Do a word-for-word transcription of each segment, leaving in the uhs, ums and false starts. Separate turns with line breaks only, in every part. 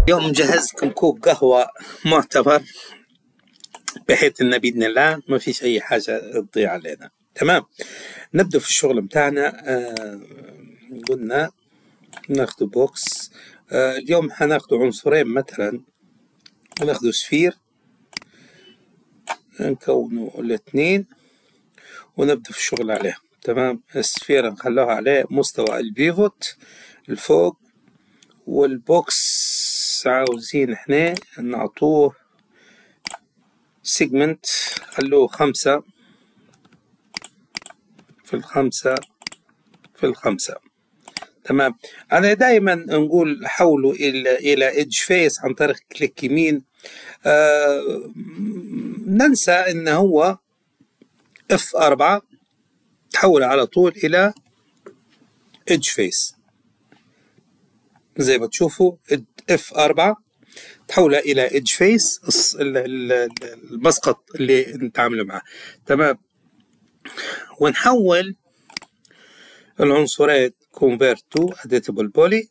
اليوم مجهز لكم كوب قهوة معتبر بحيث ان باذن الله ما فيش اي حاجة تضيع علينا. تمام، نبدأ في الشغل متاعنا. آه قلنا ناخذ بوكس. آه اليوم حناخذ عنصرين، مثلا ناخذ سفير نكونوا الاثنين ونبدأ في الشغل عليه. تمام، السفير نخلوها عليه مستوى البيفوت الفوق، والبوكس عاوزين احنا نعطوه سيجمنت، خلوه خمسة في الخمسة في الخمسة. تمام، أنا دائما نقول حولوا إلى إلى إيدج فيس عن طريق كليك يمين. آه ننسى إن هو إف أربعة تحول على طول إلى إيدج فيس، زي ما تشوفوا إف أربعة تحولها إلى إيدج فيس، المسقط اللي نتعامل معه. تمام، ونحول العنصرين convert to editable poly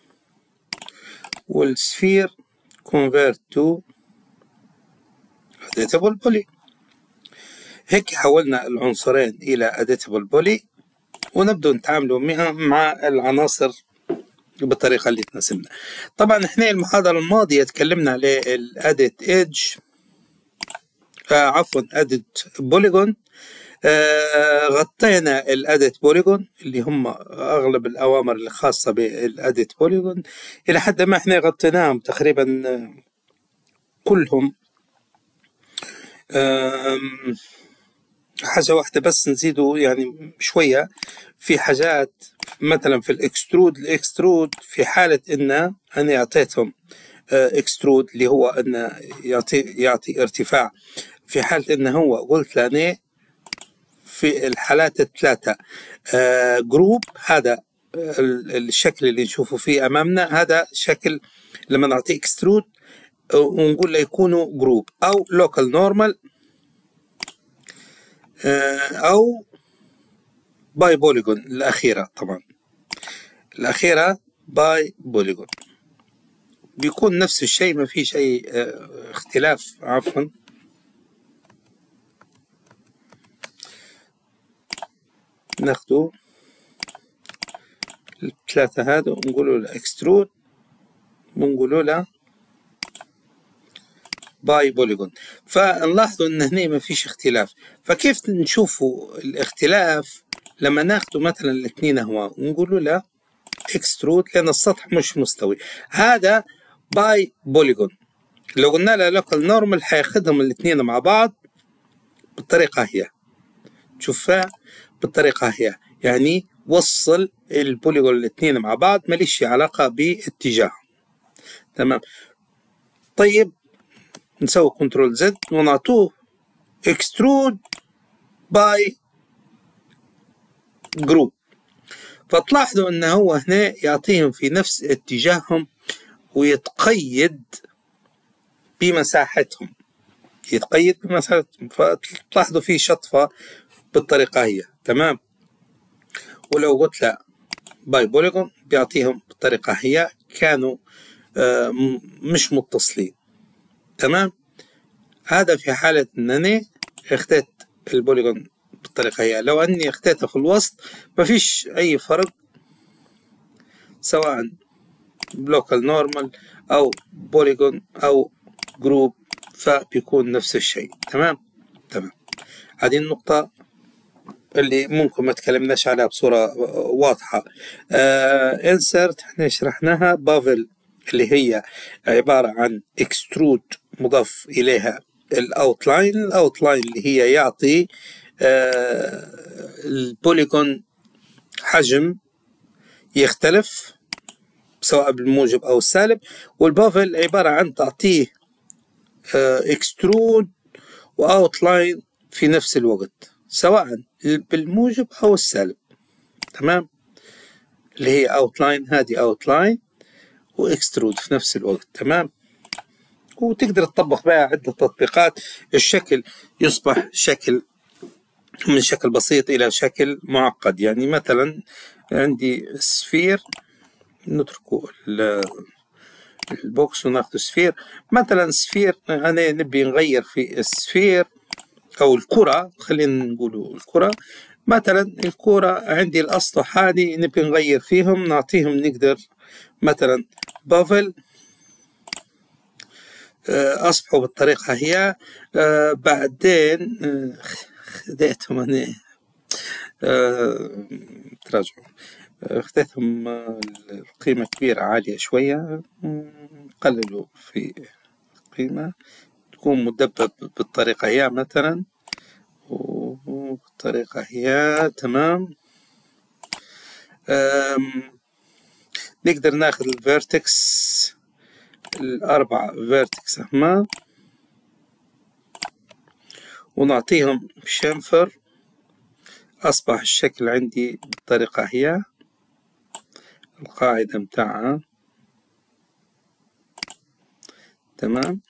والسفير convert to editable poly. هيك حولنا العنصرين إلى editable poly، ونبدأ نتعاملوا مع العناصر بالطريقة اللي تناسبنا. طبعا احنا المحاضرة الماضية تكلمنا على الاديت ايدج، آه عفوا اديت بوليجون. آه غطينا الاديت بوليجون اللي هم اغلب الاوامر الخاصة بالاديت بوليجون، الى حد ما احنا غطيناهم تقريبا كلهم. آه حاجة واحدة بس نزيدوا يعني شوية في حاجات، مثلا في الاكسترود. الاكسترود في حالة ان انا اعطيتهم اكسترود اللي هو ان يعطي يعطي ارتفاع، في حالة ان هو قلت لنا في الحالات الثلاثة جروب، هذا الشكل اللي نشوفه فيه امامنا، هذا شكل لما نعطيه اكسترود ونقول له يكونوا جروب او لوكال نورمال او باي بوليجون. الأخيرة طبعا الأخيرة باي بوليجون بيكون نفس الشيء، ما فيش أي اختلاف. عفوا ناخدو الثلاثة هذا ونقولوا له اكسترود ونقولوا له باي بوليجون، فنلاحظوا ان هنا ما فيش اختلاف. فكيف نشوفوا الاختلاف؟ لما ناخذ مثلا الاثنين هو ونقولوا له اكسترود، لان السطح مش مستوي، هذا باي بوليجون. لو قلنا له لوكال نورمال حياخذهم الاثنين مع بعض بالطريقه هي، تشوفها بالطريقه هي، يعني وصل البوليجون الاثنين مع بعض، ماليش علاقه باتجاههم. تمام، طيب نسوي كنترول زد ونعطوه اكسترود باي جروب، فتلاحظوا ان هو هنا يعطيهم في نفس اتجاههم ويتقيد بمساحتهم، يتقيد بمساحتهم، فتلاحظوا في شطفة بالطريقة هي. تمام، ولو قلت له باي بوليجون بيعطيهم بالطريقة هي، كانوا آه مش متصلين. تمام، هذا في حالة انني اخترت البوليجون بالطريقة هي. لو اني اخترته في الوسط ما فيش اي فرق، سواء لوكال نورمال او بوليجون او جروب فبيكون نفس الشيء. تمام تمام، هذه النقطة اللي ممكن ما تكلمناش عليها بصورة واضحة. آه انسرت احنا شرحناها. بافل اللي هي عبارة عن اكسترود مضاف اليها الاوتلاين. الاوتلاين اللي هي يعطي آه البوليجون حجم يختلف سواء بالموجب او السالب، والبافل عبارة عن تعطيه آه اكسترود واوتلاين في نفس الوقت سواء بالموجب او السالب. تمام، اللي هي اوتلاين، هذه اوتلاين واكسترود في نفس الوقت. تمام، وتقدر تطبق بها عدة تطبيقات، الشكل يصبح شكل من شكل بسيط إلى شكل معقد. يعني مثلا عندي سفير، نتركه البوكس وناخد سفير. مثلا سفير أنا نبي نغير في السفير أو الكرة، خلينا نقول الكرة. مثلا الكرة عندي الأسطح هذه نبي نغير فيهم، نعطيهم نقدر مثلا بافل أصبحوا بالطريقة هي. آه بعدين آه خديتهم أنا آه تراجعوا آه خديتهم آه القيمة كبيرة عالية شوية، قللوا في قيمة تكون مدبب بالطريقة هي مثلا، وبالطريقة هي تمام. نقدر ناخذ الفيرتكس الأربعة فيرتكس هما ونعطيهم شنفر، أصبح الشكل عندي بالطريقة هي القاعدة متاعها تمام.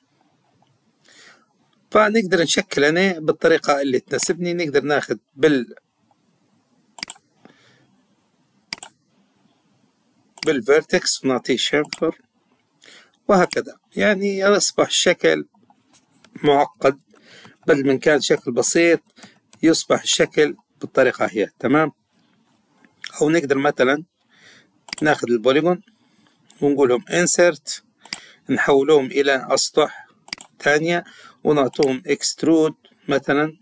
فنقدر نشكل أنا بالطريقة اللي تناسبني. نقدر ناخذ بال بالفيرتكس ونعطيه شنفر وهكذا. يعني أصبح الشكل معقد، بدل من كان شكل بسيط يصبح الشكل بالطريقة هي تمام. أو نقدر مثلا ناخذ البوليجون ونقول لهم insert، نحولهم إلى أسطح ثانية ونعطوهم extrude مثلا،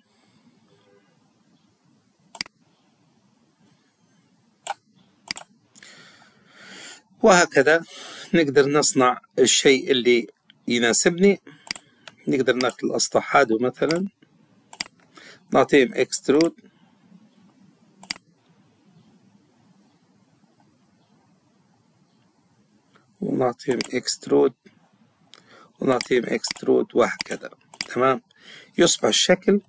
وهكذا نقدر نصنع الشيء اللي يناسبني. نقدر ناخذ الأسطح هذا مثلا نعطيهم extrude ونعطيهم extrude ونعطيهم extrude وهكذا تمام. يصبح الشكل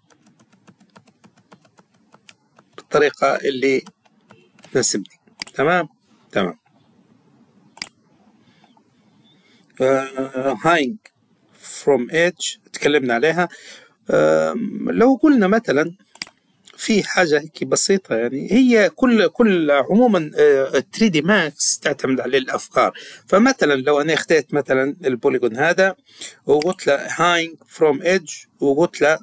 بالطريقة اللي تناسبني تمام تمام. هاينج فروم ايدج تكلمنا عليها. uh, لو قلنا مثلا في حاجة هيك بسيطة، يعني هي كل كل عموما ثري دي ماكس تعتمد على الأفكار. فمثلا لو أنا اخذت مثلا البوليجون هذا وقلت له هاينج فروم ايدج وقلت له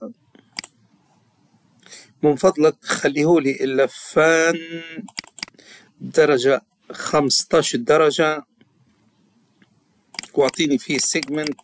من فضلك خليه لي اللفان درجة خمسة عشر درجة واعطيني فيه سيجمنت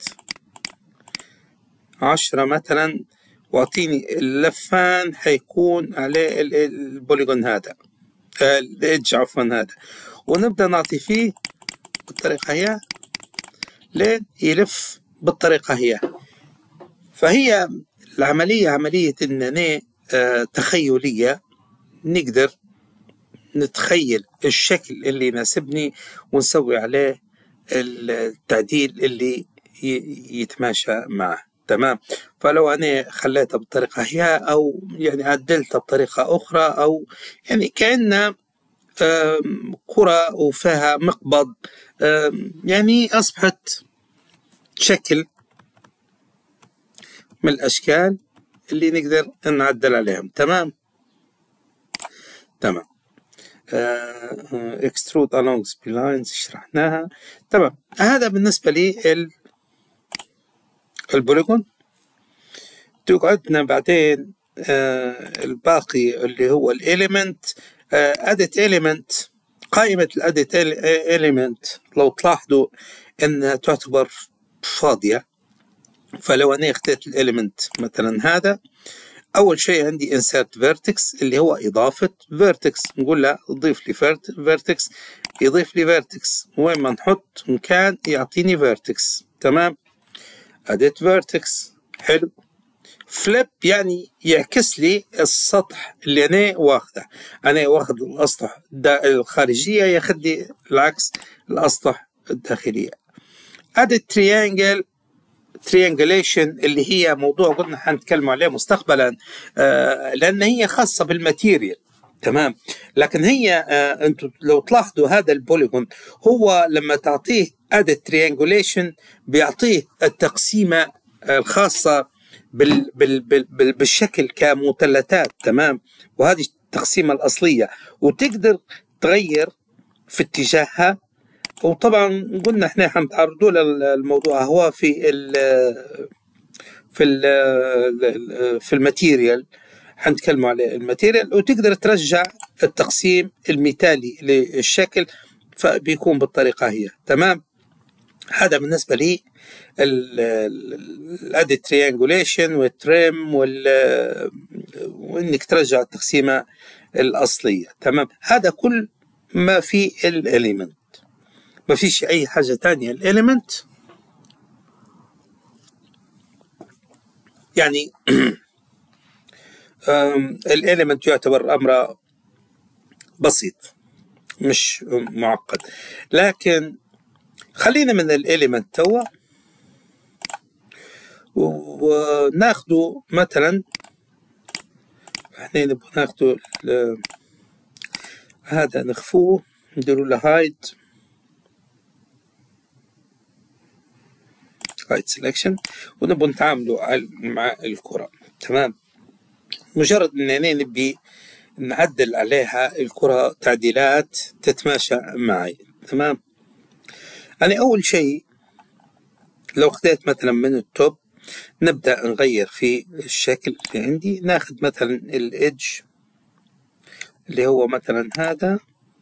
عشرة مثلا، واعطيني اللفان حيكون عليه البوليجون هذا الإيدج عفوا هذا، ونبدأ نعطي فيه بالطريقة هي لين يلف بالطريقة هي. فهي العملية عملية إننا آه تخيلية، نقدر نتخيل الشكل اللي يناسبني ونسوي عليه التعديل اللي يتماشى معه تمام. فلو أنا خليتها بالطريقة هي أو يعني عدلتها بطريقة أخرى، أو يعني كأنها كرة وفيها مقبض، يعني أصبحت شكل من الأشكال اللي نقدر نعدل عليهم تمام تمام. extrude along splines شرحناها تمام. هذا بالنسبة لي البوليجون. تقعدنا بعدين آه الباقي اللي هو الاليمنت. اديت اليمنت، قائمة الاديت اليمنت لو تلاحظوا انها تعتبر فاضية. فلو انا اخترت الاليمنت مثلا هذا، اول شيء عندي insert vertex اللي هو اضافة vertex، نقول له اضيف لي vertex، يضيف لي vertex وين ما نحط مكان يعطيني vertex تمام. edit vertex حلو. فليب يعني يعكس لي السطح اللي انا واخده، انا واخد الاسطح الخارجيه ياخذ لي العكس الاسطح الداخليه. edit triangle triangulation اللي هي موضوع قلنا حنتكلم عليه مستقبلا، آه لان هي خاصه بالماتيريال تمام. لكن هي آه انتم لو تلاحظوا هذا البوليجون هو لما تعطيه edit triangulation بيعطيه التقسيمه الخاصه بال بال بال بالشكل كمثلثات تمام. وهذه التقسيمة الأصلية، وتقدر تغير في اتجاهها وطبعا قلنا احنا حنتعرضوا للموضوع هو في ال في ال في الماتيريال، حنتكلموا على الماتيريال، وتقدر ترجع التقسيم المثالي للشكل فبيكون بالطريقة هي. تمام. هذا بالنسبة لي الادي تريانجوليشن والتريم وانك ترجع التقسيمة الأصلية. تمام. هذا كل ما في الاليمنت، ما فيش أي حاجة تانية. الاليمنت يعني الاليمنت يعتبر أمر بسيط مش معقد، لكن خلينا من الاليمنت توا وناخده مثلا، احنا نبغى ناخده هذا نخفوه نديروا له هايد هايد سelection ونبغى نتعاملوا مع الكرة. تمام. مجرد اننا نبي نعدل عليها الكرة تعديلات تتماشى معي. تمام. أنا أول شيء لو خديت مثلا من التوب نبدأ نغير في الشكل اللي عندي، ناخد مثلا الإدج اللي هو مثلا هذا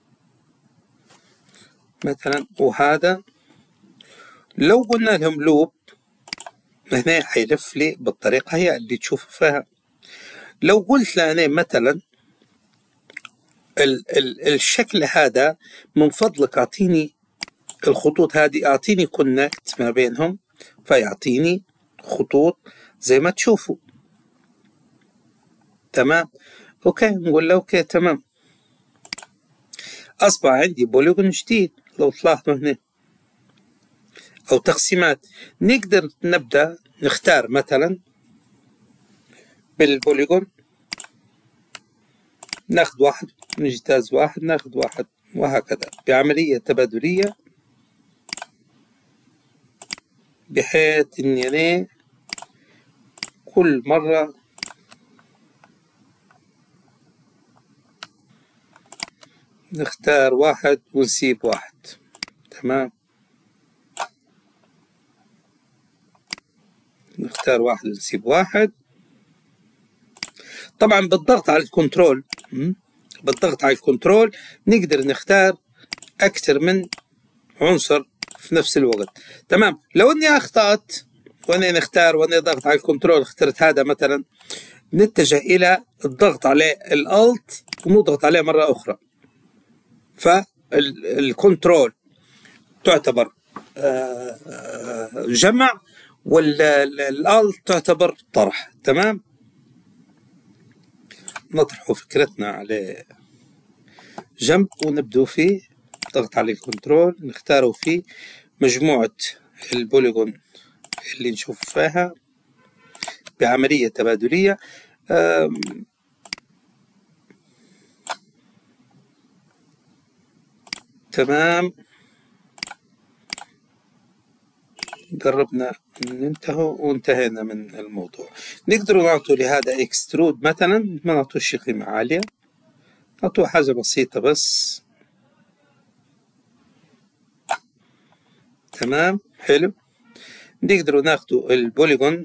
مثلا وهذا، لو قلنا لهم لوب هنا حيلف لي بالطريقة هي اللي تشوف فيها. لو قلت لأنا مثلا ال ال الشكل هذا من فضلك أعطيني الخطوط هذه، أعطيني كونكت ما بينهم، فيعطيني خطوط زي ما تشوفوا. تمام. أوكي نقول له أوكي تمام، أصبح عندي بوليغون جديد. لو تلاحظوا هنا أو تقسيمات، نقدر نبدأ نختار مثلا بالبوليغون، ناخذ واحد نجتاز واحد ناخذ واحد وهكذا بعملية تبادلية، بحيث إني أنا كل مرة نختار واحد ونسيب واحد. تمام. نختار واحد ونسيب واحد. طبعا بالضغط على الكنترول بالضغط على الكنترول نقدر نختار أكثر من عنصر في نفس الوقت. تمام. لو اني اخطأت وانا نختار وانا ضغط على الكنترول اخترت هذا مثلا، نتجه الى الضغط عليه الالت ونضغط عليه مرة اخرى، فالكنترول تعتبر جمع والالت تعتبر طرح. تمام. نطرح فكرتنا على جنب ونبدو فيه ضغط على الكنترول، نختاره فيه مجموعة البوليغون اللي نشوف فيها بعملية تبادلية. تمام. قربنا ننتهي وانتهينا من الموضوع. نقدر نعطوا لهذا اكسترود مثلا، ما نعطوش قيمة عالية، نعطوه حاجة بسيطة بس. تمام. حلو. نقدروا ناخدوا البوليغون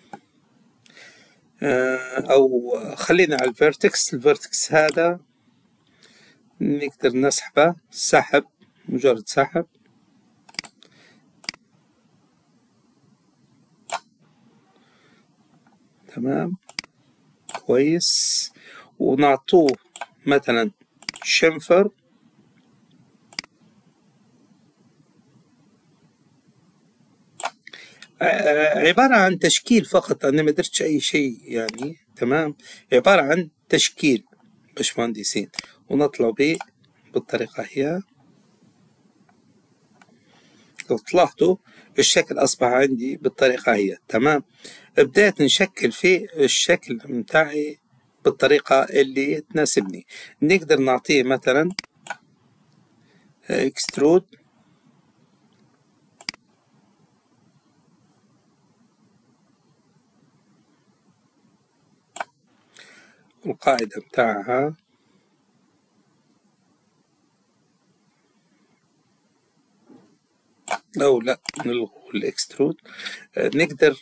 او خلينا على الفيرتكس. الفيرتكس هذا نقدر نسحبه سحب، مجرد سحب. تمام. كويس. ونعطوه مثلا شنفر، عبارة عن تشكيل فقط، أنا ما درتش أي شيء يعني. تمام. عبارة عن تشكيل باشمهندسين، ونطلع به بالطريقة هي. لو تلاحظوا الشكل أصبح عندي بالطريقة هي. تمام. بدأت نشكل في الشكل متاعي بالطريقة اللي تناسبني. نقدر نعطيه مثلا اكسترود، القاعدة متاعها أو لا نلغي الإكسترود. نقدر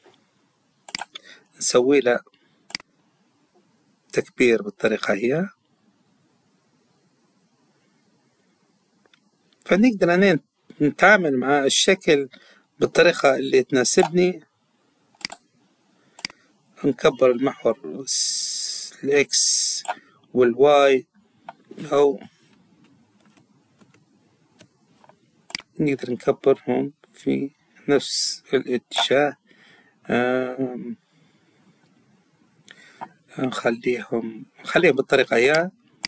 نسوي له تكبير بالطريقة هي، فنقدر أن نتعامل مع الشكل بالطريقة اللي تناسبني. نكبر المحور الإكس والواي، أو نقدر نكبرهم في نفس الاتجاه. نخليهم نخليهم بالطريقة هي.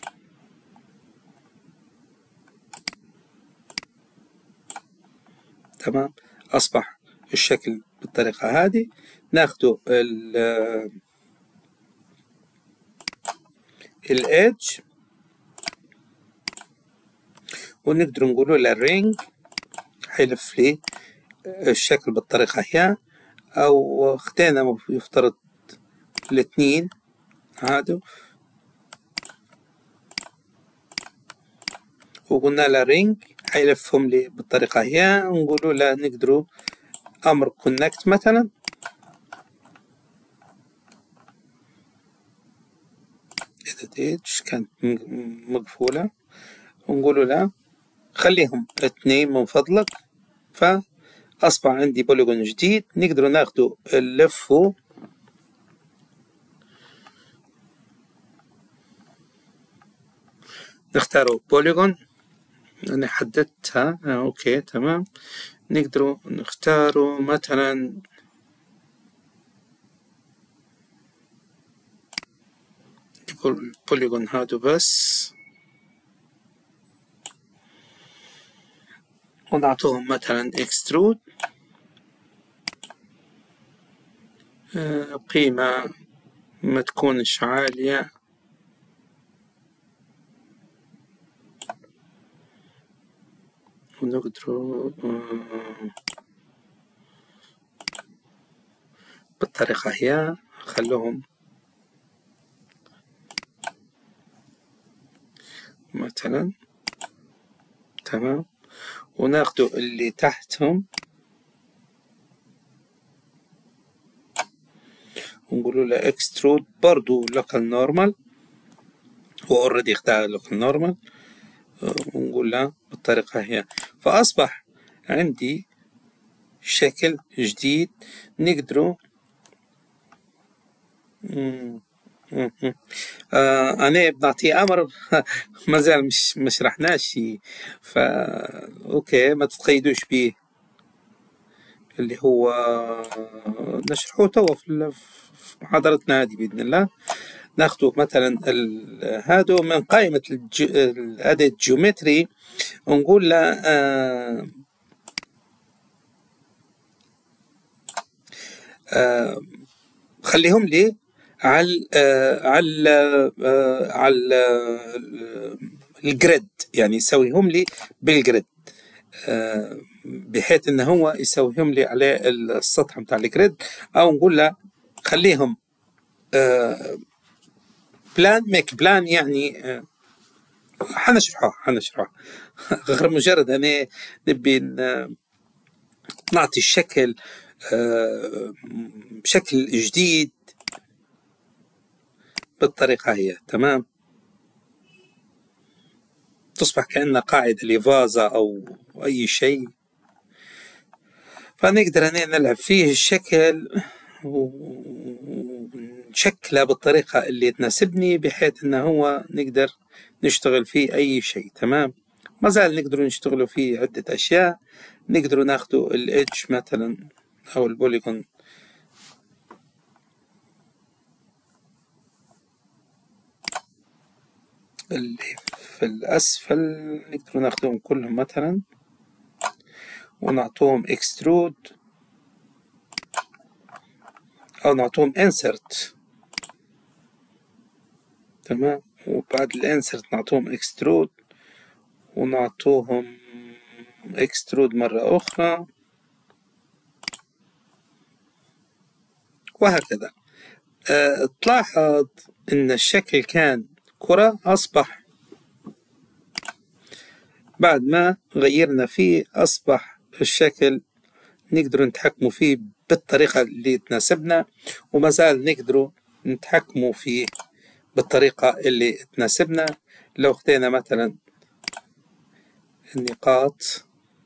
تمام، أصبح الشكل بالطريقة هذه. ناخده الإيدج ونقدر نقوله للرينج، حيلف لي الشكل بالطريقة هي. أو اختينا يفترض الاثنين هادو وقلنا له رينج، حيلفهم لي بالطريقة هي. ونقولوا له نقدروا أمر كونكت مثلا، إذا إيدج كانت مقفولة، ونقولوا له خليهم اثنين من فضلك. فأصبح عندي بوليغون جديد. نقدروا ناخدوا اللفه نختاروا بوليغون، أنا حددتها. آه أوكي تمام. نقدروا نختاروا مثلا البوليغون هادو بس، ونعطوهم مثلا اكسترود آه قيمة ما تكونش عالية. ونقدروا آه بالطريقة هي. خلوهم مثلا تمام. وناخدوا اللي تحتهم ونقولوا له اكسترود برضو لوكال نورمال، هو اوريدي اختار لوكال نورمال. ونقول له بالطريقة هي. فأصبح عندي شكل جديد. نقدروا آه أنا بنعطيه أمر ما زال مش ما شرحناش، فا أوكي ما تتقيدوش به، اللي هو نشرحه توا في محاضرتنا هذه بإذن الله. ناخده مثلا هادو من قائمة الأداة جيومتري، ونقول له آه آه خليهم لي على آه على آه على الجريد، يعني يسويهم لي بالجريد، آه بحيث انه هو يسويهم لي على السطح متاع الجريد. او نقول له خليهم آه بلان ميك بلان، يعني آه حنشرحه حنشرحه غير مجرد أنا نبي نعطي الشكل آه بشكل جديد بالطريقة هي. تمام، تصبح كأنها قاعدة لفازة أو أي شيء. فنقدر أن نلعب فيه الشكل ونشكله بالطريقة اللي تناسبني، بحيث أنه هو نقدر نشتغل فيه أي شيء. تمام، ما زال نقدر نشتغل فيه عدة أشياء. نقدر ناخده الإيدج مثلا أو البوليغون اللي في الأسفل، نقدر ناخدهم كلهم مثلا ونعطوهم اكسترود أو نعطوهم انسرت. تمام، وبعد الانسرت نعطوهم اكسترود ونعطوهم اكسترود مرة أخرى، وهكذا. أه تلاحظ أن الشكل كان كرة، أصبح بعد ما غيرنا فيه أصبح الشكل نقدر نتحكموا فيه بالطريقة اللي تناسبنا، وما زال نقدروا نتحكموا فيه بالطريقة اللي تناسبنا. لو اخذنا مثلا النقاط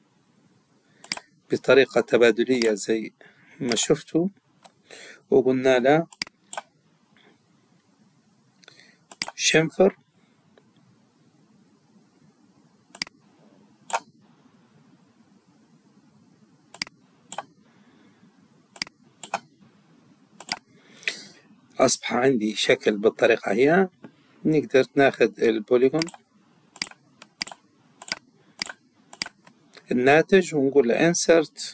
بطريقة تبادلية زي ما شفتوا وقلنا له شنفر، أصبح عندي شكل بالطريقة هي. نقدر ناخذ البوليغون الناتج ونقول له insert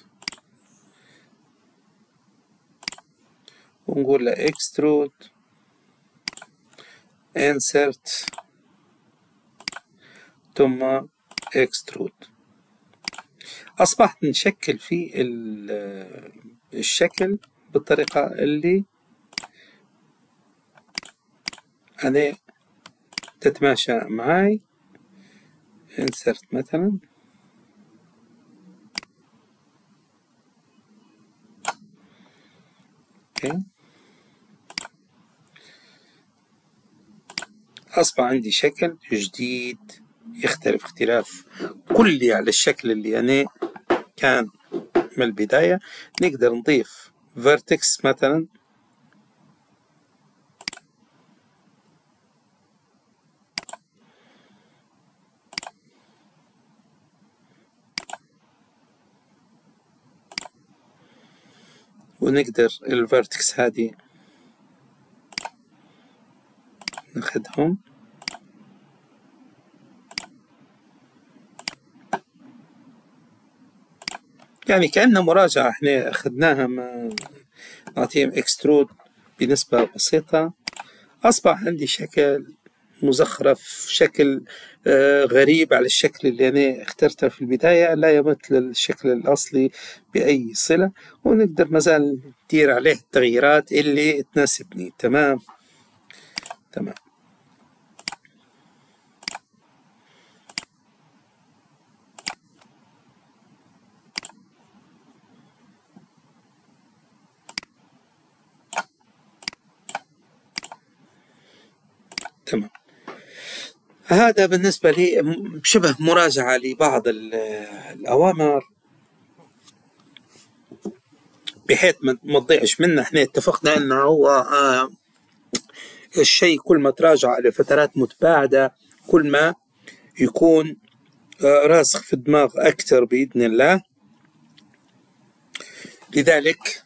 ونقول له extrude insert ثم extrude. أصبحت نشكل في الشكل بالطريقة اللي أنا تتماشى معاي. insert مثلا okay. أصبح عندي شكل جديد يختلف اختلاف كلي على الشكل اللي أنا كان من البداية. نقدر نضيف vertex مثلا ونقدر الفيرتكس هذه ناخدهم يعني كأنها مراجعة احنا أخذناها، نعطيهم اكسترود بنسبة بسيطة. أصبح عندي شكل مزخرف، شكل آه غريب على الشكل اللي أنا اخترته في البداية، لا يمثل الشكل الأصلي بأي صلة، ونقدر مازال ندير عليه التغييرات اللي تناسبني. تمام تمام. تمام. هذا بالنسبة لي شبه مراجعة لبعض الأوامر بحيث ما تضيعش منا. احنا اتفقنا انه هو آه الشيء كل ما تراجع لفترات متباعدة كل ما يكون آه راسخ في الدماغ أكثر بإذن الله. لذلك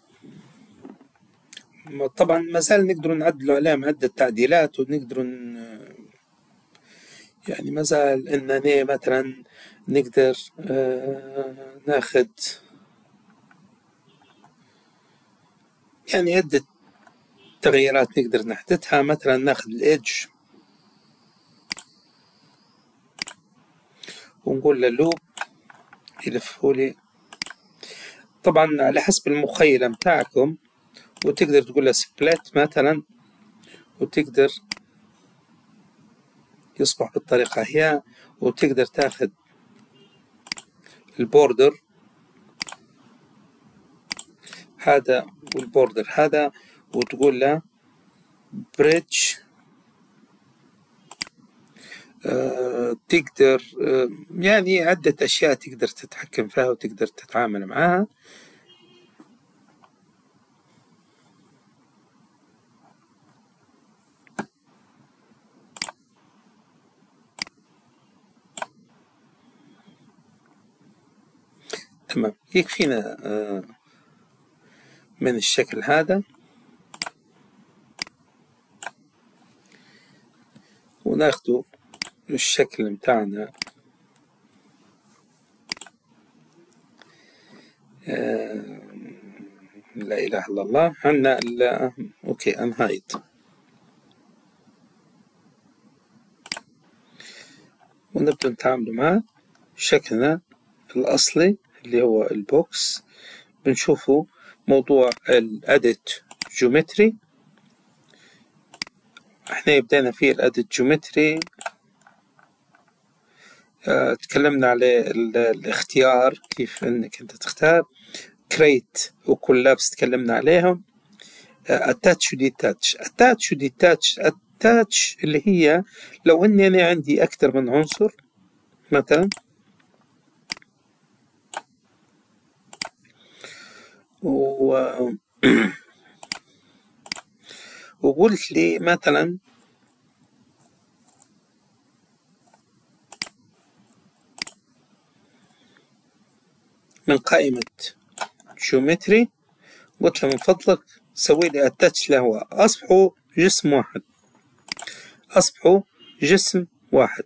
طبعا ما زال نقدر نعدل عليه عدة تعديلات، ونقدر يعني ما زال اننا مثلا نقدر آه ناخذ يعني عدة تغييرات نقدر نحدثها. مثلا ناخذ الإيدج ونقول له لوب يلفه لي طبعا على حسب المخيلة متاعكم، وتقدر تقول له سبليت مثلا، وتقدر يصبح بالطريقة هي، وتقدر تاخذ البوردر هذا والبوردر هذا وتقول له بريدج. أه تقدر أه يعني عدة أشياء تقدر تتحكم فيها وتقدر تتعامل معها. تمام. يكفينا أه من الشكل هذا، وناخده الشكل متاعنا آه لا إله إلا الله. عنا لا أوكي أنهايد، ونبدأ نتعامل معه. شكلنا الأصلي اللي هو البوكس بنشوفه موضوع الأديت جيومتري. احنا بدينا فيه الأديت جيومتري آه تكلمنا على الاختيار، كيف انك انت تختار. كريت وكولابس تكلمنا عليهم. اتاتش وديتاتش. اتاتش وديتاتش. اتاتش اللي هي لو اني انا عندي اكثر من عنصر مثلا، و وقلت لي مثلا من قائمة جيومتري، قلت له من فضلك سوي لي اتاتش له، اصبحوا جسم واحد، اصبحوا جسم واحد.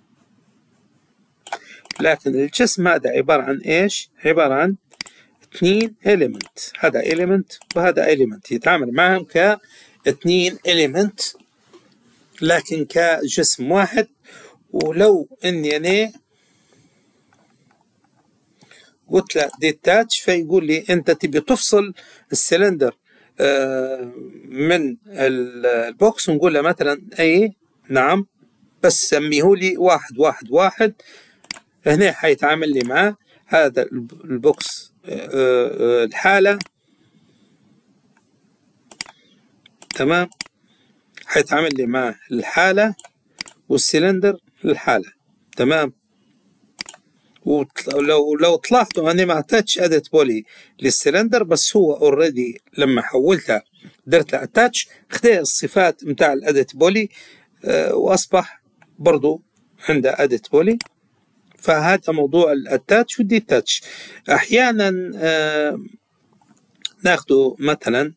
لكن الجسم هذا عبارة عن ايش؟ عبارة عن اثنين إليمنت، هذا إليمنت وهذا إليمنت، يتعامل معهم كاثنين إليمنت لكن كجسم واحد. ولو اني انا قلت له ديتاتش، فيقول لي انت تبي تفصل السلندر من البوكس، ونقول له مثلا اي نعم، بس سميه لي واحد واحد واحد. هنا حيتعامل لي معاه هذا البوكس الحالة، تمام، حيتعامل لي مع الحالة والسلندر الحالة، تمام. ولو لو تلاحظوا أنا ما أعطيتش أدت بولي للسلندر، بس هو أوريدي لما حولتها درت له أتاتش خذ الصفات متاع الأدت بولي، أه وأصبح برضو عنده أدت بولي. فهذا موضوع الأتاتش والديتاتش. أحيانا أه ناخذوا مثلا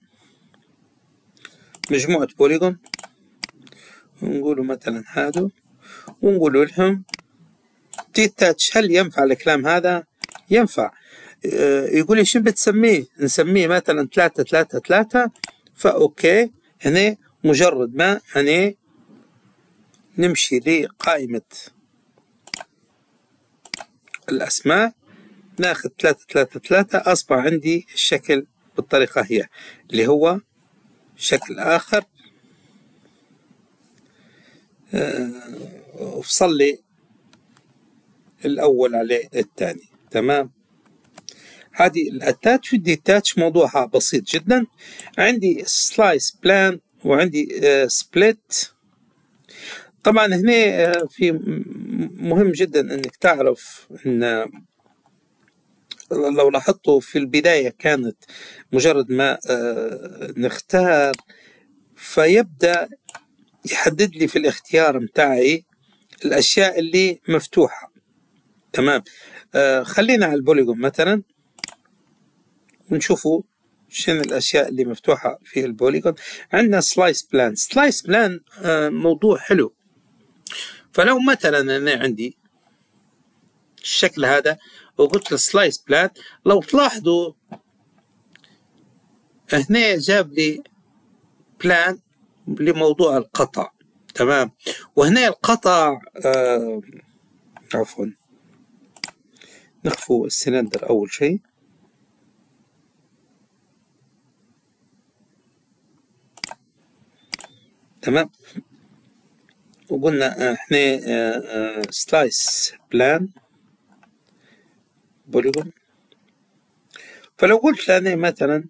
مجموعة بوليجون ونقولوا مثلا هذا، ونقولوا لهم ديتاتش. هل ينفع الكلام هذا؟ ينفع. يقول لي شو بتسميه؟ نسميه مثلا ثلاثة ثلاثة ثلاثة. فأوكي، هنا مجرد ما هنا نمشي لقائمة الأسماء ناخذ ثلاثة ثلاثة ثلاثة، أصبح عندي الشكل بالطريقة هي، اللي هو شكل آخر. وفصل لي الأول على الثاني، تمام. هذه الاتاتش والديتاتش موضوعها بسيط جدا. عندي سلايس بلان وعندي سبليت. طبعا هنا في مهم جدا انك تعرف ان لو لاحظتوا في البداية كانت مجرد ما نختار فيبدأ يحدد لي في الاختيار متاعي الاشياء اللي مفتوحة، تمام. خلينا على البوليجون مثلا ونشوفوا شنو الاشياء اللي مفتوحه في البوليجون. عندنا سلايس بلان. سلايس بلان موضوع حلو. فلو مثلا انا عندي الشكل هذا وقلت له سلايس بلان، لو تلاحظوا هنا جاب لي بلان لموضوع القطع، تمام. وهنا القطع آه عفوا نخفوا السلندر اول شيء، تمام. وقلنا احنا سلايس بلان بوليجون. فلو قلت انا مثلا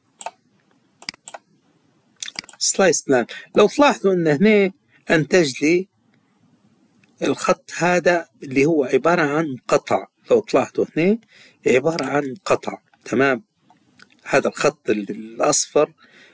سلايس بلان، لو تلاحظوا ان هنا انتج لي الخط هذا اللي هو عبارة عن قطع. لو تلاحظوا هنا عبارة عن قطع، تمام. هذا الخط الاصفر،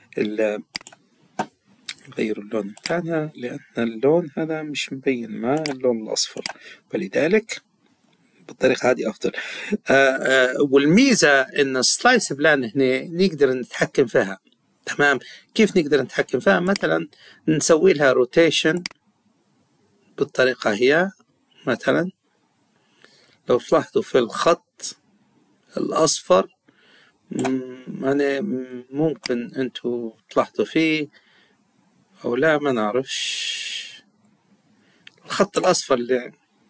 نغير اللون بتاعنا لأن اللون هذا مش مبين مع اللون الأصفر، فلذلك بالطريقة هذه أفضل. آآ آآ والميزة إن السلايس بلان هنا نقدر نتحكم فيها، تمام. كيف نقدر نتحكم فيها؟ مثلا نسوي لها روتيشن بالطريقة هي. مثلا لو تلاحظوا في الخط الأصفر، أنا ممكن أنتوا تلاحظوا فيه أو لا ما نعرفش، الخط الأصفر اللي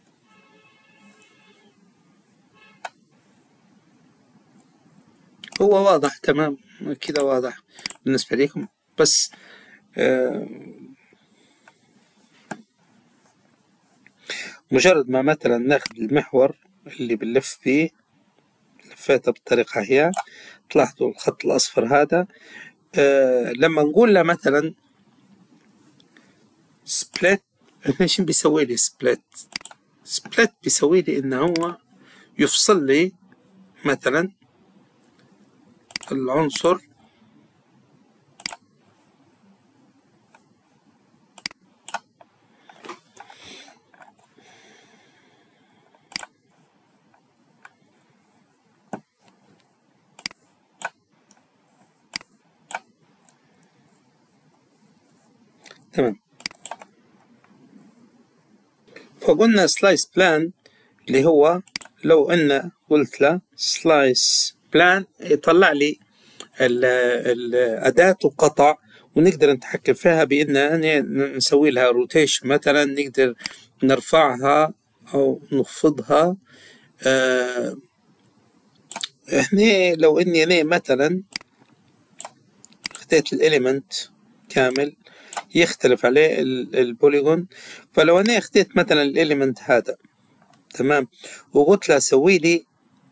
هو واضح، تمام كده واضح بالنسبة لكم. بس آه مجرد ما مثلا ناخذ المحور اللي بنلف فيه، لفيته بالطريقة هي، تلاحظوا الخط الأصفر هذا. آه لما نقول له مثلا سبليت، ايش بيسوي لي سبليت؟ سبليت بيسوي لي انه هو يفصل لي مثلا العنصر تمام. فقلنا سلايس بلان اللي هو لو ان قلت له سلايس بلان يطلع لي الأداة القطع، ونقدر نتحكم فيها بأن نسوي لها روتيشن مثلا، نقدر نرفعها أو نخفضها. آه هنا لو إني أنا مثلا اخذت الإليمنت كامل يختلف عليه البوليغون. فلو أنا اخذت مثلا الإليمنت هذا تمام وقلت له سوي لي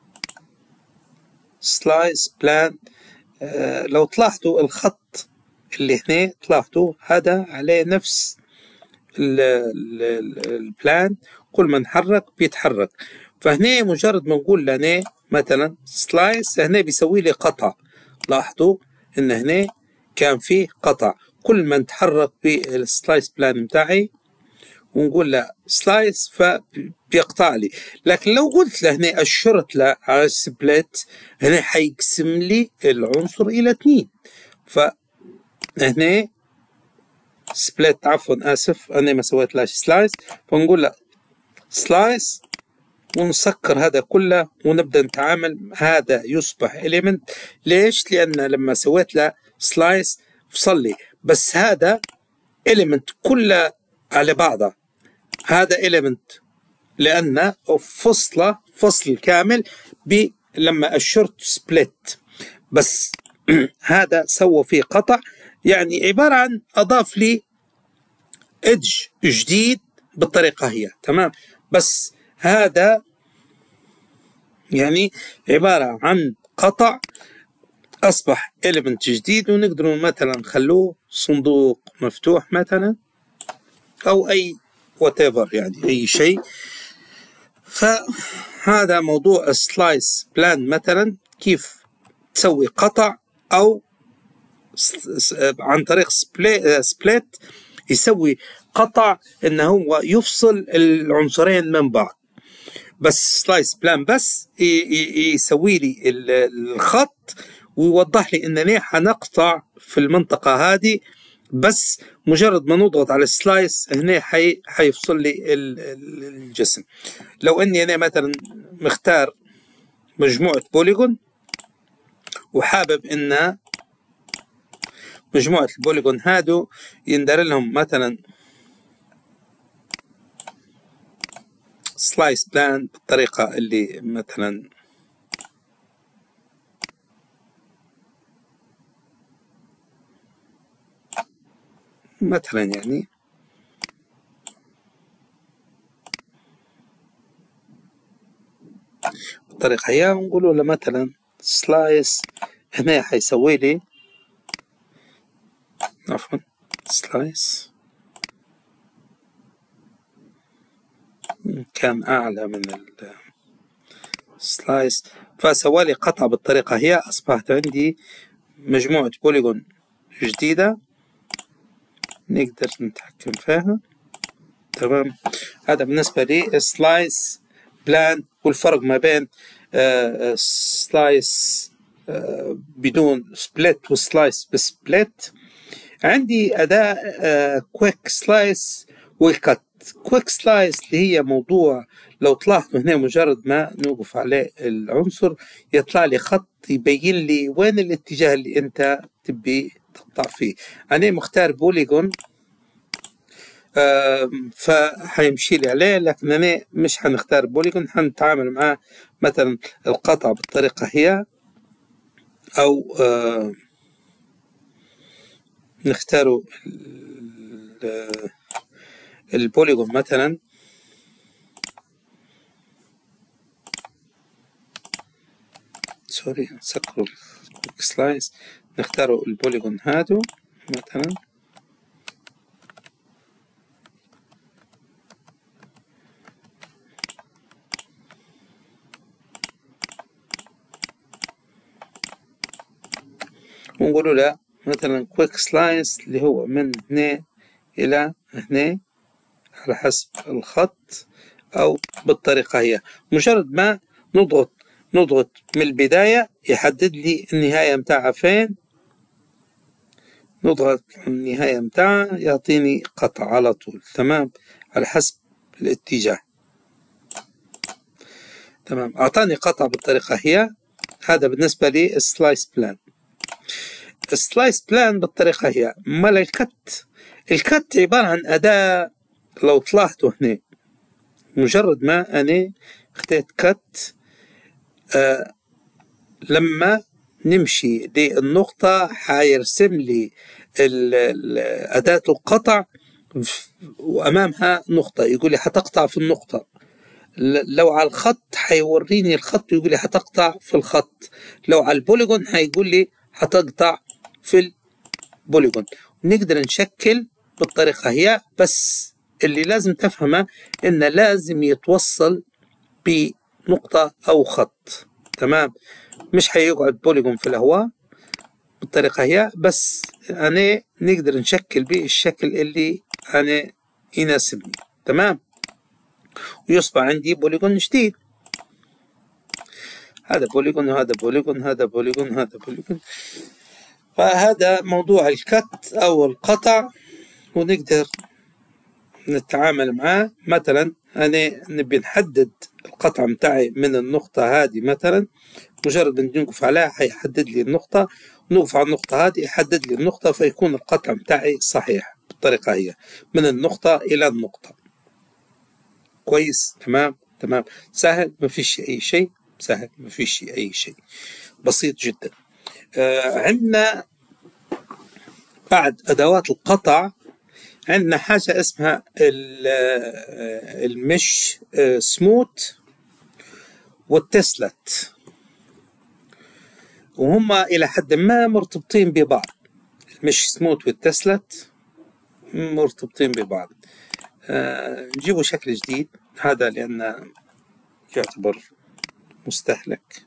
سلايس بلان، آه لو تلاحظوا الخط اللي هنا تلاحظوا هذا عليه نفس البلان، كل ما نحرك بيتحرك. فهنا مجرد ما نقول لهنا مثلا سلايس، هنا بيسوي لي قطع. لاحظوا ان هنا كان فيه قطع، كل ما نتحرك بالسلايس بلان بتاعي ونقول له سلايس فبيقطع لي. لكن لو قلت له هنا اشرت له على السبليت، هنا حيقسم لي العنصر الى اثنين. فهنا سبليت، عفوا اسف انا ما سويت لاش سلايس، فنقول له سلايس ونسكر هذا كله ونبدا نتعامل. هذا يصبح إليمنت. ليش؟ لان لما سويت له سلايس فصل لي، بس هذا إليمنت كله على بعضه. هذا إليمنت لأنه فصله فصل كامل لما أشرت سبليت، بس هذا سوى فيه قطع، يعني عبارة عن أضاف لي إدج جديد بالطريقة هي تمام. بس هذا يعني عبارة عن قطع أصبح إليمنت جديد، ونقدر مثلا نخلوه صندوق مفتوح مثلا أو أي whatever، يعني أي شيء. فهذا موضوع سلايس بلان مثلا، كيف تسوي قطع أو عن طريق سبليت يسوي قطع إنه هو يفصل العنصرين من بعض. بس سلايس بلان بس يسوي لي الخط ويوضح لي إننا حنقطع في المنطقة هذه، بس مجرد ما نضغط على السلايس هنا حي حيفصل لي الجسم. لو اني انا مثلا مختار مجموعة بوليغون وحابب ان مجموعة البوليغون هادو يندر لهم مثلا سلايس بلان بالطريقة اللي مثلا مثلا يعني بالطريقة هي، ونقولوا له مثلا سلايس، هنا حيسوي لي عفوا سلايس كان أعلى من السلايس، فسوى لي قطع بالطريقة هي. أصبحت عندي مجموعة بوليغون جديدة نقدر نتحكم فيها تمام. هذا بالنسبة لي سلايس بلان. والفرق ما بين آه سلايس آه بدون سبليت وسلايس بسبليت، عندي أداة آه كويك سلايس والكت. كويك سلايس اللي هي موضوع لو تلاحظوا هنا مجرد ما نوقف عليه العنصر يطلع لي خط يبين لي وين الاتجاه اللي انت تبي تقطع فيه. انا مختار بوليغون آه فحيمشي لي عليه، لكن انا مش حنختار بوليغون، حنتعامل معاه مثلا القطع بالطريقة هي، او آه نختاروا البوليغون مثلا سوري نسكروا الكويك سلايس، نختاروا البوليجون هادو مثلا، ونقولوا له مثلا كويك سلايس اللي هو من هنا إلى هنا على حسب الخط أو بالطريقة هي. مجرد ما نضغط نضغط من البداية يحدد لي النهاية متاعها فين، نضغط النهاية متاعها يعطيني قطع على طول. تمام، على حسب الاتجاه. تمام، أعطاني قطع بالطريقة هي. هذا بالنسبة لي السلايس بلان. السلايس بلان بالطريقة هي. مال الكت، الكت عبارة عن أداة. لو تلاحظوا هنا مجرد ما أنا اخترت كت، آه لما نمشي للنقطة حيرسم لي أداة القطع وأمامها نقطة، يقول لي حتقطع في النقطة. لو على الخط حيوريني الخط ويقول لي حتقطع في الخط. لو على البوليجون حيقول لي حتقطع في البوليجون. نقدر نشكل بالطريقة هي، بس اللي لازم تفهمه إنه لازم يتوصل بنقطة أو خط. تمام، مش حيقعد بوليجون في الهواء بالطريقة هي، بس أنا نقدر نشكل به الشكل اللي أنا يناسبني. تمام، ويصبح عندي بوليجون جديد. هذا بوليجون وهذا بوليجون، هذا بوليجون هذا بوليجون. فهذا موضوع الكت أو القطع، ونقدر نتعامل معاه. مثلا أنا نبي نحدد القطع متاعي من النقطة هذه مثلا، مجرد أن نوقف عليها حيحدد لي النقطة، ونوقف على النقطة هذه يحدد لي النقطة، فيكون القطع متاعي صحيح بالطريقة هي من النقطة إلى النقطة. كويس. تمام تمام، سهل، ما فيش أي شيء، سهل، ما فيش أي شيء، بسيط جدا. آه عندنا بعد أدوات القطع عندنا حاجة اسمها المش سموت والتسلت، وهما إلى حد ما مرتبطين ببعض. المش سموت والتسلت مرتبطين ببعض. آه نجيبوا شكل جديد هذا لأنه يعتبر مستهلك.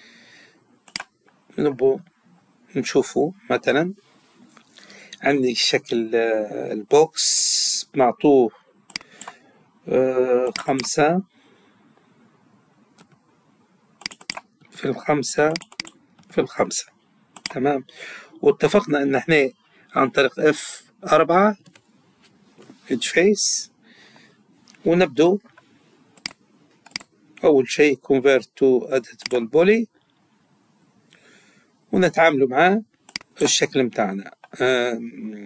نبو نشوفه مثلا. عندي شكل البوكس بنعطوه خمسة في الخمسة في الخمسة. تمام، واتفقنا ان احنا عن طريق اف أربعة edge face، ونبدو اول شيء convert to editable poly، ونتعاملوا معاه الشكل متاعنا. آه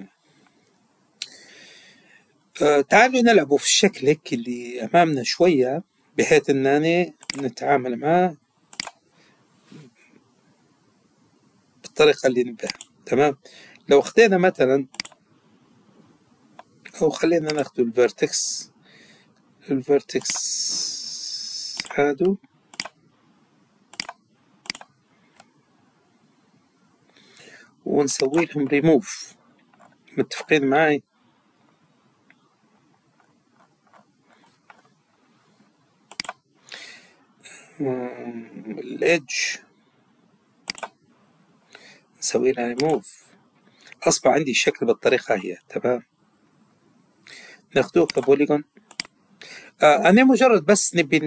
آه تعالوا نلعبوا في الشكل هيك اللي أمامنا شوية، بحيث أننا نتعامل معاه بالطريقة اللي نبيها. تمام، لو اخذنا مثلا، أو خلينا ناخذ الفيرتكس الفيرتكس هادو، ونسوي لهم ريموف. متفقين معي؟ الإدج نسوي لها ريموف، أصبح عندي الشكل بالطريقة هي. تمام، ناخدوه كبوليجون. آه أنا مجرد بس نبي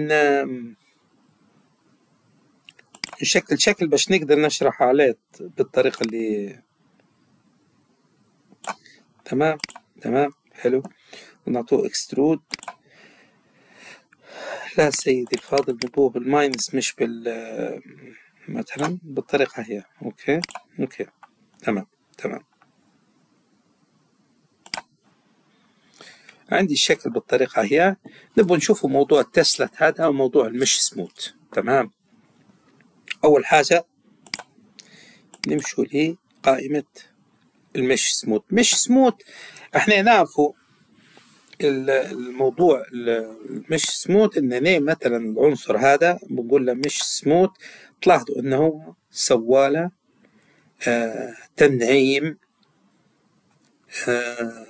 نشكل شكل باش نقدر نشرح عليه بالطريقة اللي. تمام تمام، حلو. ونعطوه اكسترود. لا سيدي الفاضل، نبوه بالماينس مش بال مثلا بالطريقة هي. اوكي اوكي، تمام تمام. عندي الشكل بالطريقة هي. نبغى نشوفوا موضوع التسلت هذا وموضوع المش سموت. تمام، أول حاجة نمشوا لقائمة المش سموت. مش سموت احنا نعرفوا الموضوع المش سموت، ان مثلا العنصر هذا بنقول له مش سموت. تلاحظوا انه هو سواله آه تنعيم آه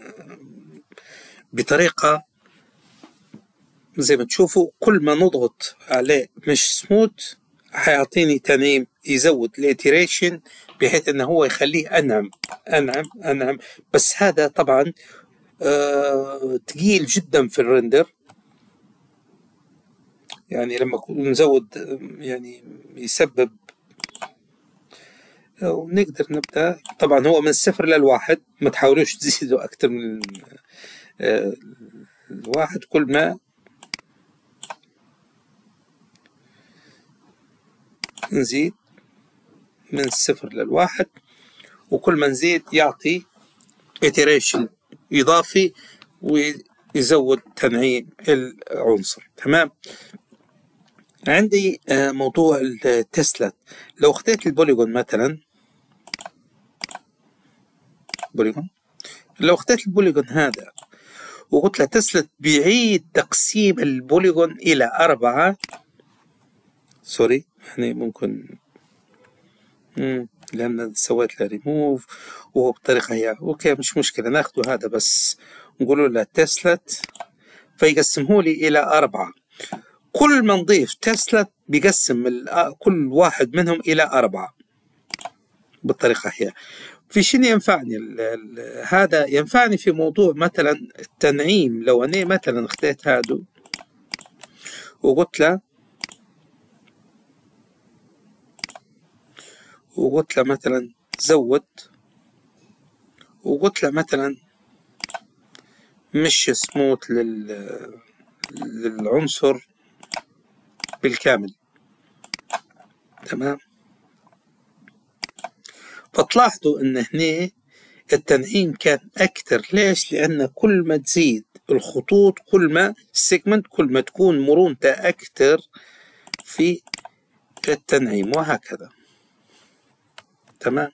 بطريقة زي ما تشوفوا. كل ما نضغط عليه مش سموت حيعطيني تنعيم يزود الاتيريشن بحيث انه هو يخليه انعم انعم انعم. بس هذا طبعا آه تقيل جدا في الرندر، يعني لما نزود يعني يسبب. ونقدر نبدأ طبعا هو من الصفر للواحد، ما تحاولوش تزيدوا أكثر من آه الواحد. كل ما نزيد من الصفر للواحد وكل ما نزيد يعطي iteration إضافي ويزود تنعيم العنصر. تمام. عندي موضوع التسلت. لو اخذت البوليجون مثلا، بوليجون لو اخذت البوليجون هذا وقلت له تسلت بيعيد تقسيم البوليجون إلى أربعة، سوري يعني ممكن مم. لأن سويت له ريموف وهو بطريقة هي أوكي مش مشكلة، ناخده هذا بس نقوله له تسلت فيقسمه لي إلى أربعة. كل ما نضيف تسلت بيقسم كل واحد منهم إلى أربعة بالطريقة هي. في شنو ينفعني هذا؟ ينفعني في موضوع مثلا التنعيم. لو أنا مثلا اخذت هذا وقلت له وقلت له مثلا زود، وقلت له مثلا مش سموت لل... للعنصر بالكامل. تمام. فتلاحظوا ان هنا التنعيم كان اكثر. ليش؟ لان كل ما تزيد الخطوط كل ما السيجمنت كل ما تكون مرونته اكثر في التنعيم وهكذا. تمام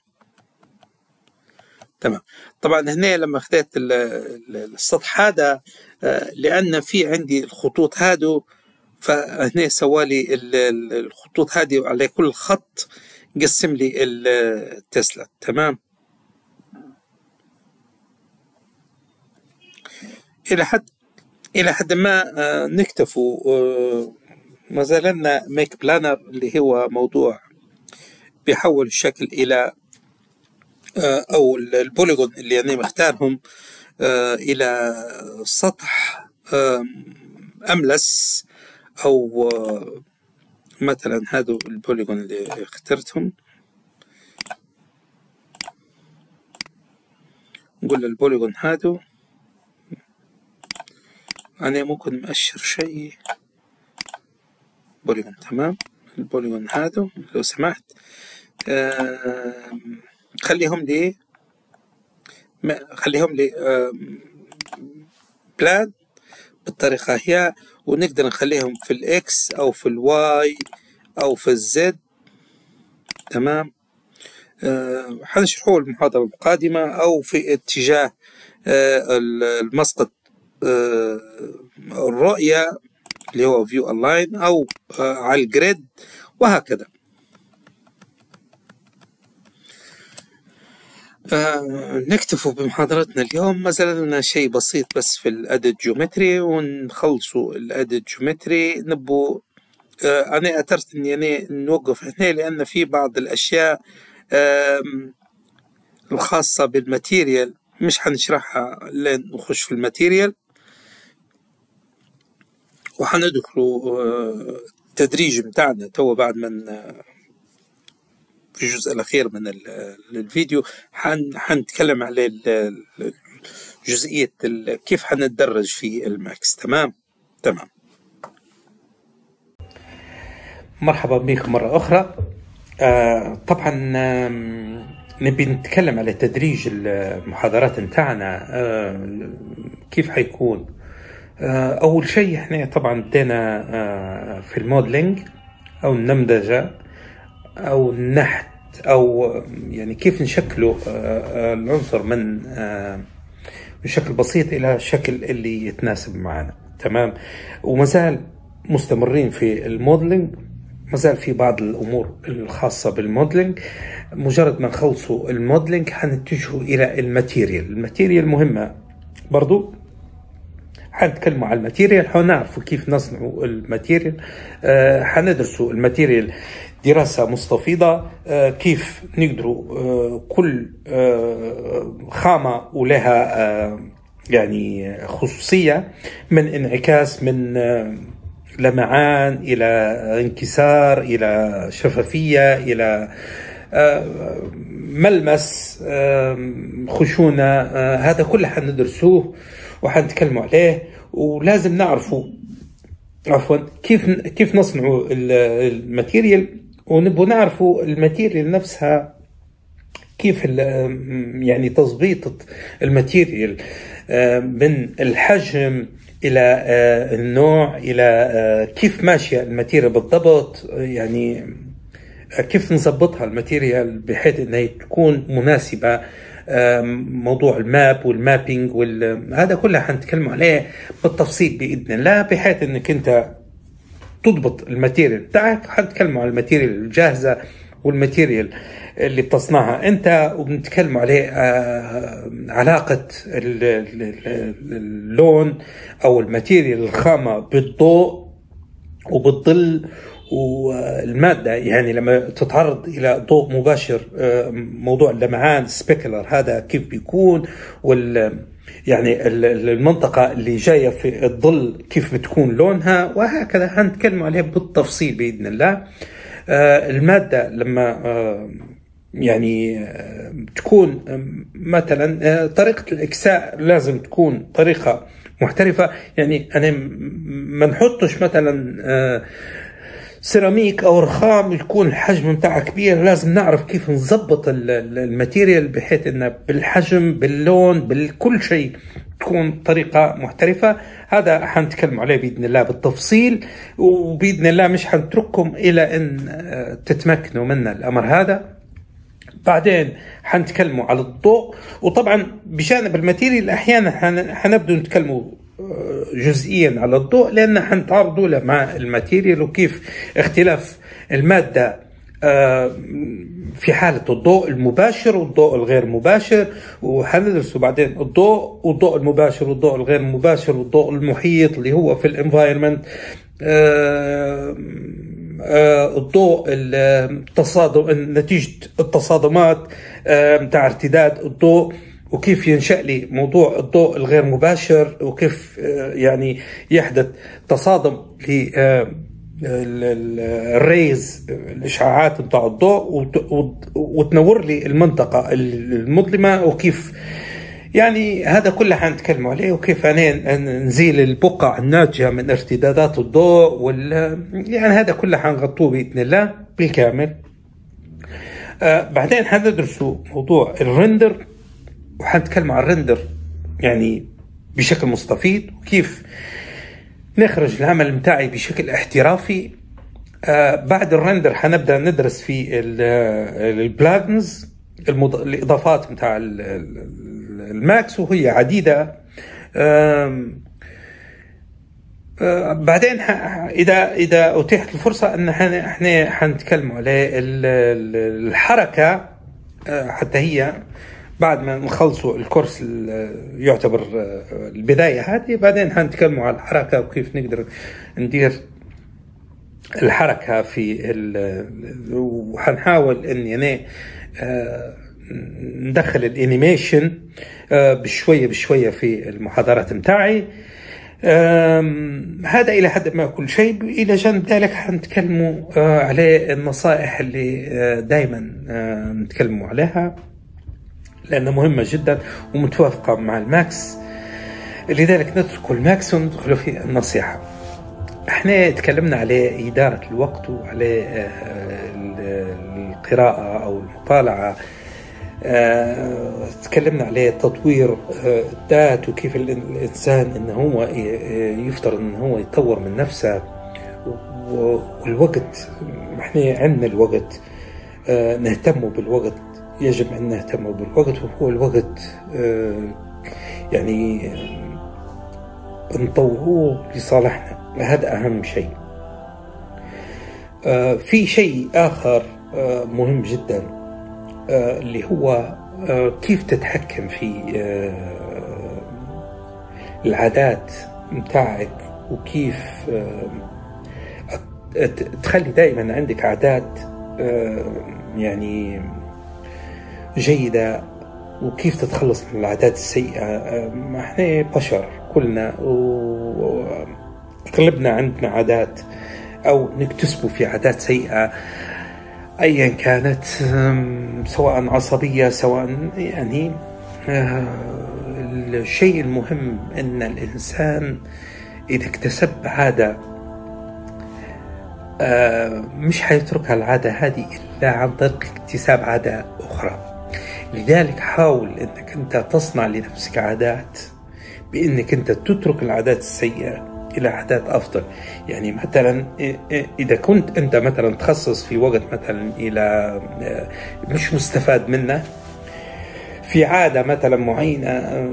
تمام. طبعا هنا لما اخذت السطح هذا لان في عندي الخطوط هادو، فهنا سوالي الخطوط هذه على كل خط قسم لي التسلت. تمام. الى حد الى حد ما نكتفوا. ما زالنا ميك بلانر اللي هو موضوع بيحول الشكل الى او البوليجون اللي انا مختارهم الى سطح املس، او مثلا هذا البوليجون اللي اخترتهم نقول البوليجون هذا انا ممكن مؤشر شيء بوليجون. تمام. البوليجون هذا لو سمحت خليهم لي خليهم لي بلان بالطريقة هي، ونقدر نخليهم في الإكس أو في الواي أو في الزد. تمام. أه حنشرحه المحاضرة القادمة، أو في اتجاه أه المسقط أه الرؤية اللي هو فيو ألاين، أو أه على الجريد وهكذا. آه نكتفوا بمحاضرتنا اليوم. ما زال لنا شيء بسيط بس في الأدد جيومتري ونخلصوا الأدد جيومتري. نبو آه أنا أثرت إني أنا نوقف هنا لأن في بعض الأشياء آه الخاصة بالماتيريال مش حنشرحها لين نخش في الماتيريال، وحندخلوا آه التدريج متاعنا تو بعد من آه في الجزء الأخير من الفيديو. حنتكلم على جزئية كيف حنتدرج في الماكس. تمام تمام. مرحبا بكم مرة أخرى. آه طبعا آه نبي نتكلم على تدريج المحاضرات نتاعنا. آه كيف حيكون؟ آه أول شيء احنا طبعا بدينا آه في الموديلينج أو النمذجة أو النحت، أو يعني كيف نشكله العنصر من بشكل بسيط إلى الشكل اللي يتناسب معنا. تمام. ومازال مستمرين في الموديلينج ما زال في بعض الأمور الخاصة بالموديلنج. مجرد ما نخلصوا الموديلنج حنتجهوا إلى الماتيريال. الماتيريال مهمة برضو، حنتكلموا على الماتيريال، حنعرفوا كيف نصنعوا الماتيريال، آه حندرسوا الماتيريال دراسة مستفيضة، آه كيف نقدروا آه كل آه خامة ولها آه يعني خصوصية، من انعكاس، من آه لمعان إلى انكسار إلى شفافية إلى ملمس خشونة. هذا كله حندرسوه وحنتكلموا عليه، ولازم نعرفوا عفوا كيف كيف نصنعوا الماتيريال، ونبغوا نعرفوا الماتيريال نفسها كيف يعني تظبيط الماتيريال من الحجم إلى النوع إلى كيف ماشية الماتيريال بالضبط، يعني كيف نظبطها الماتيريال بحيث انها تكون مناسبة. موضوع الماب والمابينج هذا كله حنتكلم عليه بالتفصيل بإذن الله، بحيث انك انت تضبط الماتيريال بتاعك. حنتكلم على الماتيريال الجاهزة والماتيريال اللي بتصنعها انت، وبنتكلم عليه علاقة اللون او الماتيريال الخامة بالضوء وبالظل والمادة. يعني لما تتعرض إلى ضوء مباشر، موضوع اللمعان سبيكلر هذا كيف بيكون، وال يعني المنطقة اللي جاية في الظل كيف بتكون لونها، وهكذا هنتكلم عليه بالتفصيل بإذن الله. المادة لما يعني تكون مثلا طريقة الإكساء لازم تكون طريقة محترفة. يعني أنا ما نحطش مثلا سيراميك أو رخام يكون الحجم متاعها كبير، لازم نعرف كيف نضبط الماتيريال بحيث أنه بالحجم باللون بكل شيء تكون طريقة محترفة. هذا حنتكلم عليه بإذن الله بالتفصيل، وبإذن الله مش حنترككم إلى أن تتمكنوا من الأمر هذا. بعدين حنتكلموا على الضوء، وطبعا بجانب الماتيريال أحيانا حنبدو نتكلموا جزئيا على الضوء، لأن حنتعرضوا له مع الماتيريال وكيف اختلاف المادة في حالة الضوء المباشر والضوء الغير مباشر، وحندرسوا بعدين الضوء والضوء المباشر والضوء الغير مباشر والضوء المحيط اللي هو في الانفايرمنت، الضوء التصادم، نتيجة التصادمات متاع ارتداد الضوء، وكيف ينشأ لي موضوع الضوء الغير مباشر، وكيف يعني يحدث تصادم للريز الإشعاعات متاع الضوء وتنور لي المنطقة المظلمة، وكيف يعني هذا كله حنتكلم عليه، وكيف أنا نزيل البقع الناتجة من ارتدادات الضوء وال يعني هذا كله حنغطوه بإذن الله بالكامل. آه بعدين حندرسوا موضوع الرندر، وحنتكلم عن الرندر يعني بشكل مستفيض، وكيف نخرج العمل متاعي بشكل احترافي. آه بعد الرندر حنبدأ ندرس في البلاجنز، المض... الإضافات متاع الماكس، وهي عديدة. آه آه بعدين ح... إذا إذا أتيحت الفرصة أن احنا حنتكلم على الحركة، آه حتى هي بعد ما نخلصوا الكورس يعتبر البداية هذه. بعدين حنتكلموا على الحركة وكيف نقدر ندير الحركة في وحنحاول اني انا ندخل الانيميشن بشوية بشوية في المحاضرات متاعي. هذا إلى حد ما كل شيء. إلى جانب ذلك حنتكلموا على النصائح اللي دائما نتكلموا عليها، لأنها مهمة جدا ومتوافقة مع الماكس، لذلك نترك الماكس وندخل في النصيحة. احنا تكلمنا على إدارة الوقت وعلى القراءة أو المطالعة، تكلمنا على تطوير الذات وكيف الإنسان إنه هو يفترض إنه هو يطور من نفسه، والوقت احنا عندنا الوقت، نهتم بالوقت، يجب أن نهتم بالوقت، وهو الوقت يعني نطوروه لصالحنا، هذا أهم شيء. آه في شيء آخر آه مهم جدا، آه اللي هو آه كيف تتحكم في آه العادات متاعك، وكيف آه تخلي دائما عندك عادات آه يعني جيدة، وكيف تتخلص من العادات السيئة. احنا بشر كلنا، وقلبنا عندنا عادات أو نكتسبوا في عادات سيئة أيا كانت، سواء عصبية سواء يعني. الشيء المهم أن الإنسان إذا اكتسب عادة مش حيتركها العادة هذه إلا عن طريق اكتساب عادة أخرى. لذلك حاول أنك أنت تصنع لنفسك عادات بأنك أنت تترك العادات السيئة إلى عادات أفضل. يعني مثلا إذا كنت أنت مثلا تخصص في وقت مثلا إلى مش مستفاد منه في عادة مثلا معينة،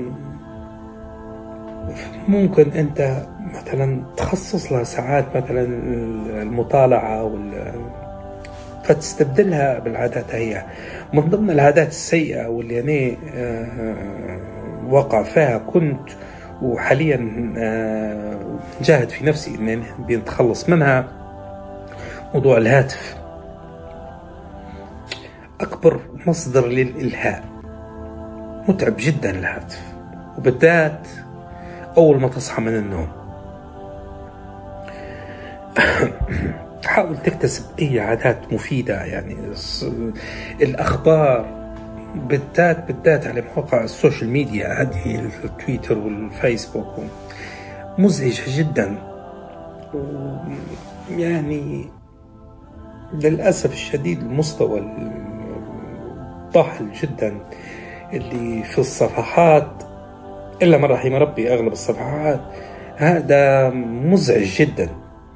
ممكن أنت مثلا تخصص لها ساعات مثلا المطالعة وال فتستبدلها بالعادات هي. من ضمن العادات السيئة واللي أنا وقع فيها كنت وحاليا جاهد في نفسي أني بنتخلص منها، موضوع الهاتف. أكبر مصدر للإلهاء، متعب جدا الهاتف، وبالذات أول ما تصحى من النوم. حاول تكتسب أي عادات مفيدة، يعني الأخبار بالذات بالذات على مواقع السوشيال ميديا هذه، التويتر والفيسبوك، مزعجة جدا. يعني للأسف الشديد المستوى الضحل جدا اللي في الصفحات، إلا من رحم ربي أغلب الصفحات، هذا مزعج جدا.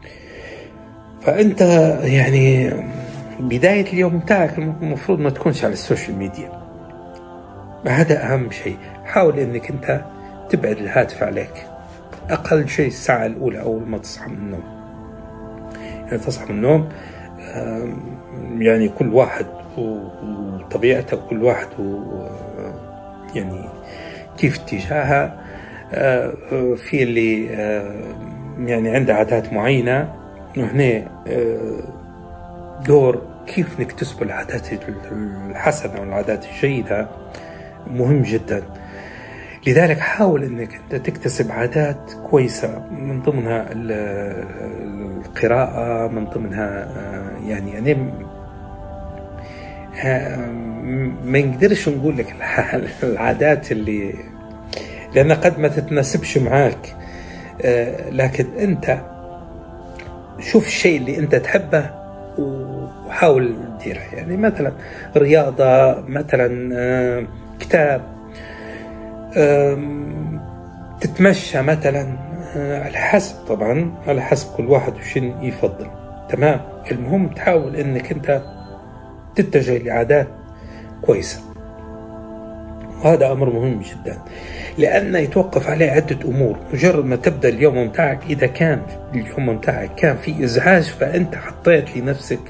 فأنت يعني بداية اليوم بتاعك المفروض ما تكونش على السوشيال ميديا، هذا أهم شيء. حاول أنك أنت تبعد الهاتف عليك أقل شيء الساعة الأولى أول ما تصحى من النوم. يعني تصحى من النوم، يعني كل واحد وطبيعته، كل واحد يعني كيف اتجاهها. في اللي يعني عنده عادات معينة، وهنا دور كيف نكتسب العادات الحسنة والعادات الجيدة مهم جدا. لذلك حاول أنك أنت تكتسب عادات كويسة، من ضمنها القراءة، من ضمنها يعني أنا ما نقدرش نقول لك العادات اللي لأن قد ما تتناسبش معاك، لكن أنت شوف الشيء اللي أنت تحبه وحاول تديره. يعني مثلا رياضة، مثلا كتاب، تتمشى مثلا، على حسب طبعا على حسب كل واحد وشين يفضل. تمام. المهم تحاول أنك أنت تتجه لعادات كويسة، وهذا أمر مهم جدا، لأنه يتوقف عليه عدة أمور. مجرد ما تبدأ اليوم متاعك، إذا كان اليوم متاعك كان في إزعاج، فأنت حطيت لنفسك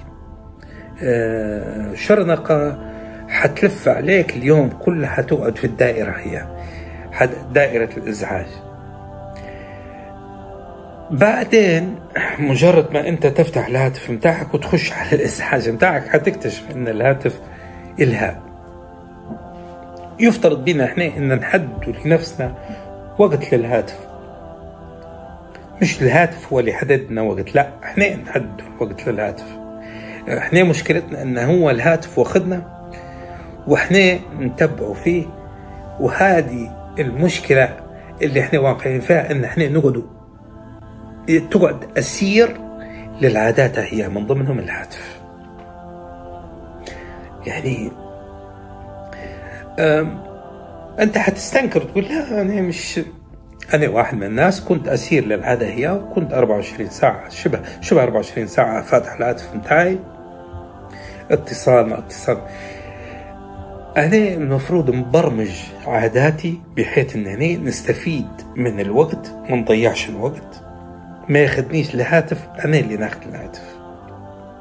شرنقة حتلف عليك اليوم كله، حتقعد في الدائرة، هي دائرة الإزعاج. بعدين مجرد ما أنت تفتح الهاتف متاعك وتخش على الإزعاج متاعك، حتكتشف أن الهاتف إلهاء. يفترض بنا احنا ان نحدد لنفسنا وقت للهاتف، مش الهاتف هو اللي حددنا وقت، لا احنا نحدد وقت للهاتف. احنا مشكلتنا ان هو الهاتف واخدنا واحنا نتبعه فيه، وهذه المشكلة اللي احنا واقعين فيها، ان احنا نقعد تقعد اسير للعادات، هي من ضمنهم الهاتف. يعني أنت حتستنكر تقول لا أنا مش، أنا واحد من الناس كنت أسير للعادة هي، وكنت أربعة وعشرين ساعة شبه شبه أربعة وعشرين ساعة فاتح الهاتف متاعي، اتصال ما اتصال. أنا المفروض مبرمج عاداتي بحيث أنني نستفيد من الوقت، ما نضيعش الوقت، ما ياخدنيش الهاتف، أنا اللي ناخد الهاتف.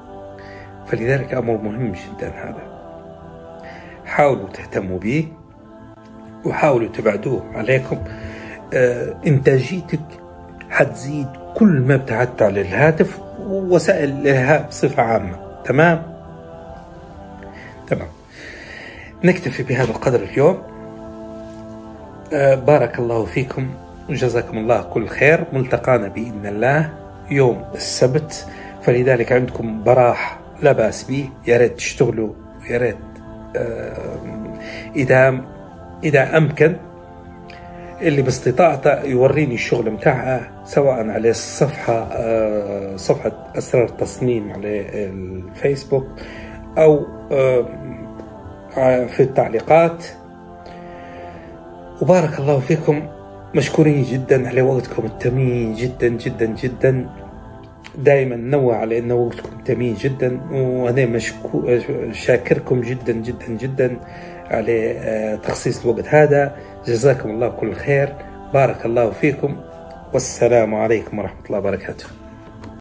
فلذلك أمر مهم جدا هذا، حاولوا تهتموا به وحاولوا تبعدوه عليكم. آه إنتاجيتك حتزيد كل ما ابتعدت عن الهاتف ووسائل الإلهاء بصفة عامة. تمام تمام. نكتفي بهذا القدر اليوم. آه بارك الله فيكم وجزاكم الله كل خير. ملتقانا بإذن الله يوم السبت، فلذلك عندكم براح لا بأس به، يا ريت تشتغلوا، يا ريت آه إذا إذا أمكن اللي باستطاعته يوريني الشغل متاعها، سواء على الصفحة آه صفحة أسرار التصميم على الفيسبوك أو آه في التعليقات. وبارك الله فيكم، مشكورين جدا على وقتكم الثمين جدا جدا جدا. دائما نوع على أن وقتكم ثمين جدا، وأنا مشكو شاكركم جدا جدا جدا على تخصيص الوقت هذا. جزاكم الله كل خير، بارك الله فيكم، والسلام عليكم ورحمة الله وبركاته.